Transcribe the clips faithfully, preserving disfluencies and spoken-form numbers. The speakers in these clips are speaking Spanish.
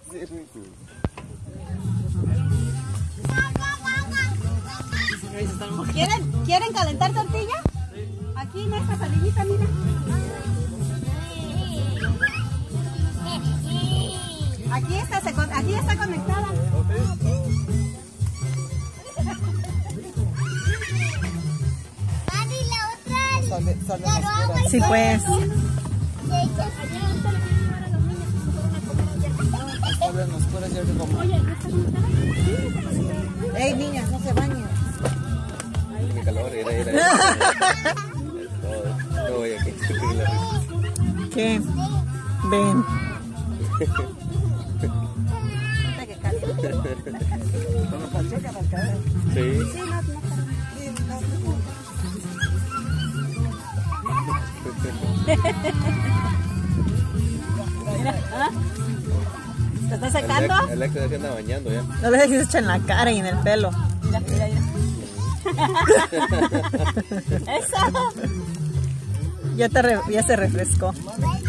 ¿Quieren, ¿Quieren calentar tortilla? Aquí en esta salillita, mira. Aquí está, se, aquí está conectada. Sí, pues. Ey, niñas, no se bañen. Tiene calor, era, era. No voy a ¿Qué? Ven. Sí. Mira, ¿ah? ¿Te está secando? El ex se anda bañando ya. No le dejes echar en la cara y en el pelo. Mira, mira, mira. Eso. Ya, te re, ya se refrescó. El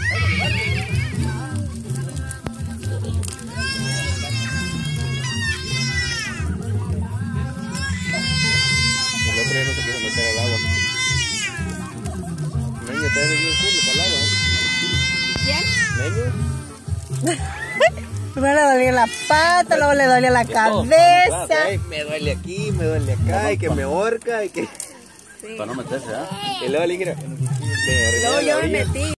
otro día no se quiso meter al agua. Meño, te ves bien culo para el agua, ¿eh? ¿Quién? Meño. Primero le dolía la pata, luego le dolía la cabeza. Ay, me duele aquí, me duele acá, y que me ahorca, y que... Sí. Para no meterse, ¿ah? ¿eh? Y luego le dije, Luego yo me metí.